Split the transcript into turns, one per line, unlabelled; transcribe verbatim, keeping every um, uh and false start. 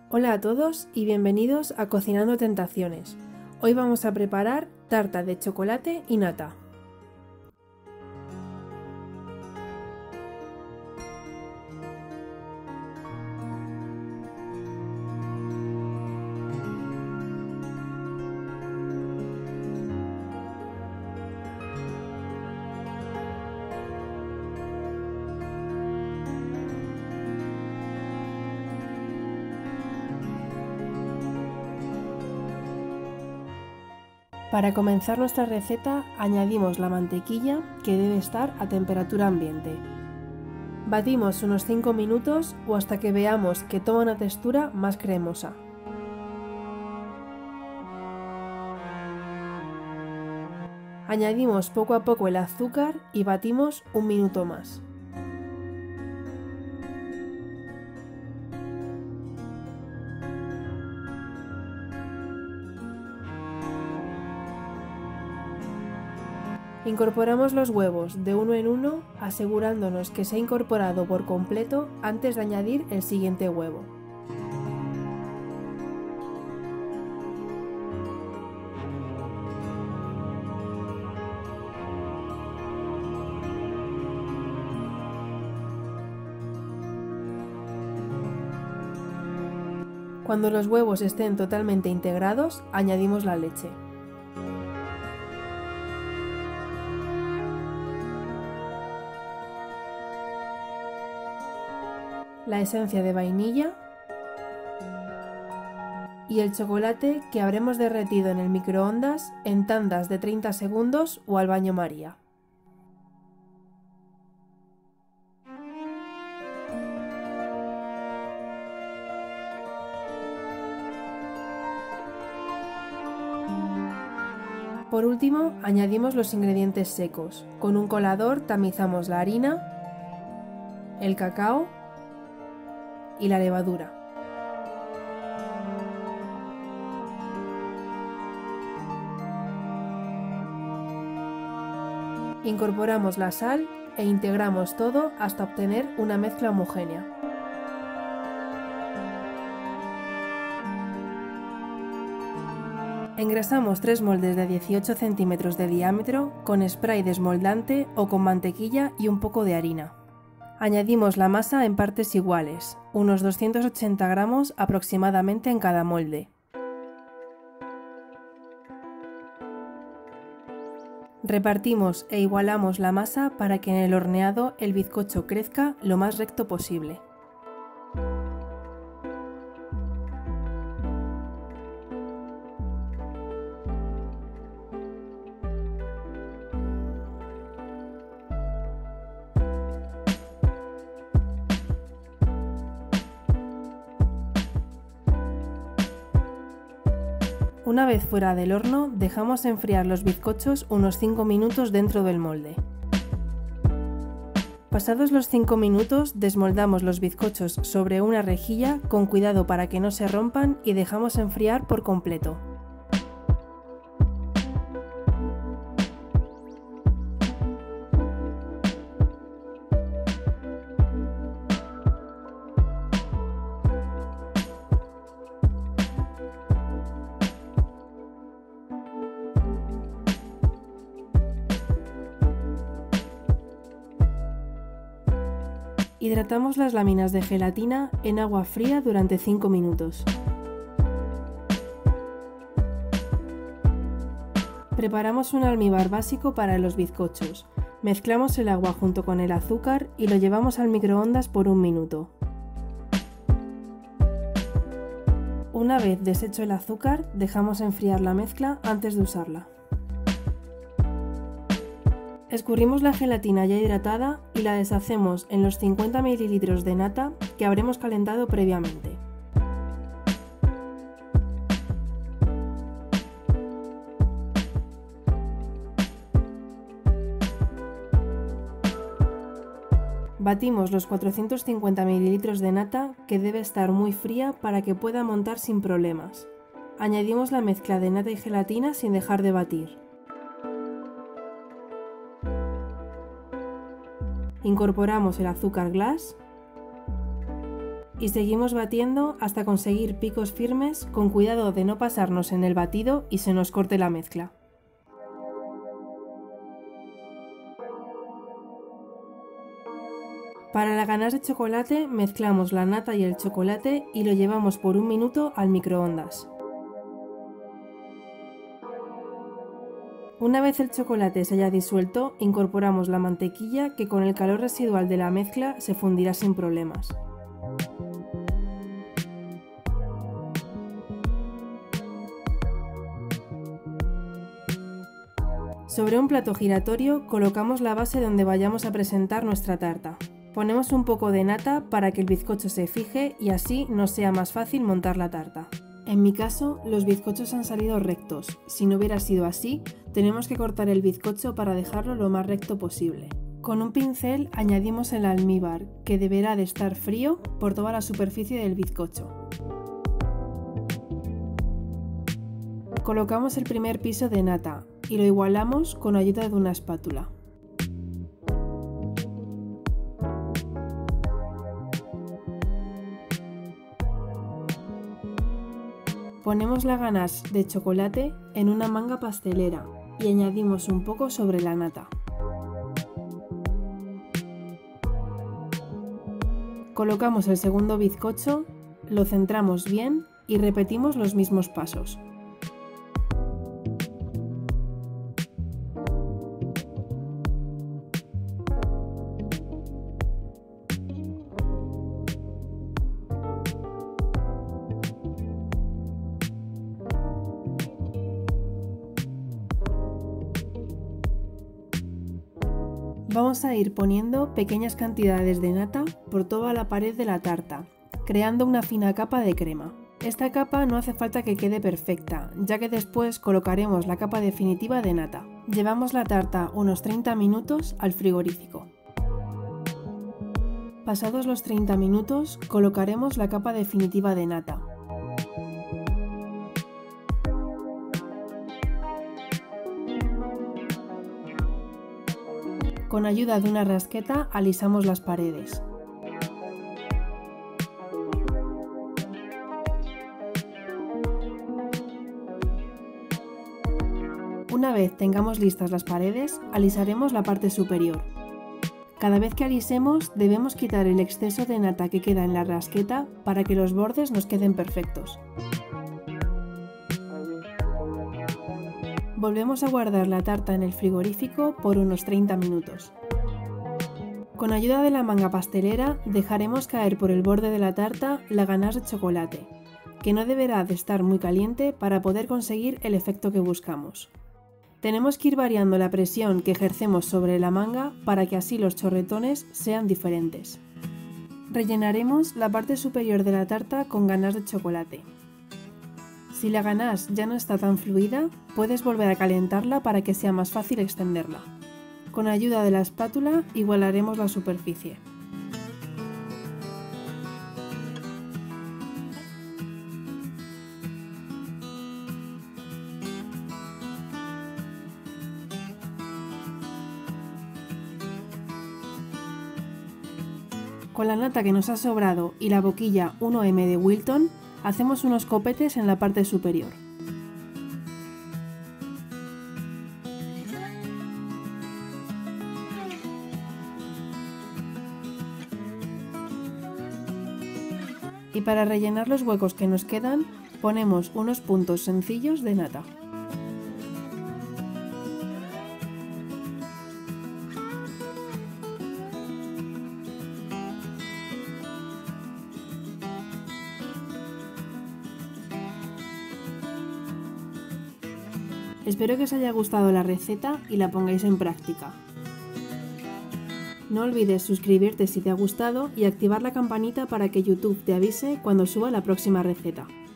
Hola a todos y bienvenidos a Cocinando Tentaciones. Hoy vamos a preparar tarta de chocolate y nata. Para comenzar nuestra receta añadimos la mantequilla, que debe estar a temperatura ambiente. Batimos unos cinco minutos o hasta que veamos que toma una textura más cremosa. Añadimos poco a poco el azúcar y batimos un minuto más. Incorporamos los huevos de uno en uno, asegurándonos que se ha incorporado por completo antes de añadir el siguiente huevo. Cuando los huevos estén totalmente integrados, añadimos la leche. La esencia de vainilla y el chocolate que habremos derretido en el microondas en tandas de treinta segundos o al baño María. Por último, añadimos los ingredientes secos. Con un colador tamizamos la harina, el cacao y la levadura. Incorporamos la sal e integramos todo hasta obtener una mezcla homogénea. Engrasamos tres moldes de dieciocho centímetros de diámetro con spray desmoldante o con mantequilla y un poco de harina. Añadimos la masa en partes iguales, unos doscientos ochenta gramos aproximadamente en cada molde. Repartimos e igualamos la masa para que en el horneado el bizcocho crezca lo más recto posible. Una vez fuera del horno, dejamos enfriar los bizcochos unos cinco minutos dentro del molde. Pasados los cinco minutos, desmoldamos los bizcochos sobre una rejilla con cuidado para que no se rompan y dejamos enfriar por completo. Hidratamos las láminas de gelatina en agua fría durante cinco minutos. Preparamos un almíbar básico para los bizcochos. Mezclamos el agua junto con el azúcar y lo llevamos al microondas por un minuto. Una vez deshecho el azúcar, dejamos enfriar la mezcla antes de usarla. Escurrimos la gelatina ya hidratada y la deshacemos en los cincuenta mililitros de nata que habremos calentado previamente. Batimos los cuatrocientos cincuenta mililitros de nata, que debe estar muy fría para que pueda montar sin problemas. Añadimos la mezcla de nata y gelatina sin dejar de batir. Incorporamos el azúcar glass y seguimos batiendo hasta conseguir picos firmes, con cuidado de no pasarnos en el batido y se nos corte la mezcla. Para la ganache de chocolate mezclamos la nata y el chocolate y lo llevamos por un minuto al microondas. Una vez el chocolate se haya disuelto, incorporamos la mantequilla que con el calor residual de la mezcla se fundirá sin problemas. Sobre un plato giratorio colocamos la base donde vayamos a presentar nuestra tarta. Ponemos un poco de nata para que el bizcocho se fije y así nos sea más fácil montar la tarta. En mi caso, los bizcochos han salido rectos. Si no hubiera sido así, tenemos que cortar el bizcocho para dejarlo lo más recto posible. Con un pincel añadimos el almíbar, que deberá de estar frío por toda la superficie del bizcocho. Colocamos el primer piso de nata y lo igualamos con ayuda de una espátula. Ponemos la ganache de chocolate en una manga pastelera y añadimos un poco sobre la nata. Colocamos el segundo bizcocho, lo centramos bien y repetimos los mismos pasos. Vamos a ir poniendo pequeñas cantidades de nata por toda la pared de la tarta, creando una fina capa de crema. Esta capa no hace falta que quede perfecta, ya que después colocaremos la capa definitiva de nata. Llevamos la tarta unos treinta minutos al frigorífico. Pasados los treinta minutos, colocaremos la capa definitiva de nata. Con ayuda de una rasqueta alisamos las paredes. Una vez tengamos listas las paredes, alisaremos la parte superior. Cada vez que alisemos debemos quitar el exceso de nata que queda en la rasqueta para que los bordes nos queden perfectos. Volvemos a guardar la tarta en el frigorífico por unos treinta minutos. Con ayuda de la manga pastelera dejaremos caer por el borde de la tarta la ganache de chocolate, que no deberá de estar muy caliente para poder conseguir el efecto que buscamos. Tenemos que ir variando la presión que ejercemos sobre la manga para que así los chorretones sean diferentes. Rellenaremos la parte superior de la tarta con ganache de chocolate. Si la ganache ya no está tan fluida, puedes volver a calentarla para que sea más fácil extenderla. Con ayuda de la espátula igualaremos la superficie. Con la nata que nos ha sobrado y la boquilla uno eme de Wilton, hacemos unos copetes en la parte superior. Y para rellenar los huecos que nos quedan, ponemos unos puntos sencillos de nata. Espero que os haya gustado la receta y la pongáis en práctica. No olvides suscribirte si te ha gustado y activar la campanita para que YouTube te avise cuando suba la próxima receta.